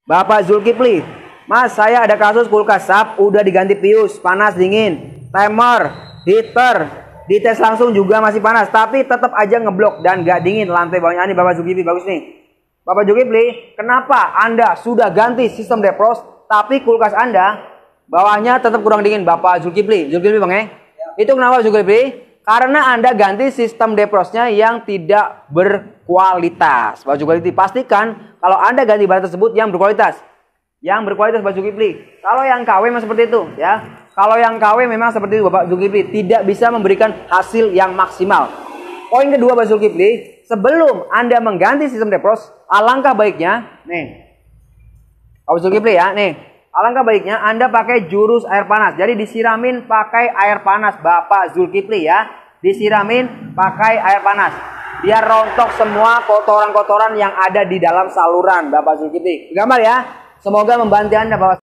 Bapak Zulkifli, Mas, saya ada kasus kulkas SAP udah diganti pius, panas dingin, timer, heater, dites langsung juga masih panas, tapi tetap aja ngeblok dan gak dingin lantai bawahnya. Ini Bapak Zulkifli, bagus nih. Bapak Zulkifli, kenapa Anda sudah ganti sistem defrost, tapi kulkas Anda bawahnya tetap kurang dingin? Bapak Zulkifli, Bang ya? Itu kenapa Zulkifli? Karena Anda ganti sistem defrostnya yang tidak berkualitas. Bapak Zulkifli, pastikan kalau Anda ganti barang tersebut yang berkualitas. Yang berkualitas Bapak Zulkifli. Kalau yang KW memang seperti itu ya. Kalau yang KW memang seperti itu Bapak Zulkifli, tidak bisa memberikan hasil yang maksimal. Poin kedua Bapak Zulkifli, sebelum Anda mengganti sistem defrost, alangkah baiknya nih. Bapak Zulkifli ya, nih. Alangkah baiknya Anda pakai jurus air panas. Jadi disiramin pakai air panas Bapak Zulkifli ya. Disiramin pakai air panas. Biar rontok semua kotoran-kotoran yang ada di dalam saluran Bapak Zulkifli. Gambar ya. Semoga membantu Anda Bapak.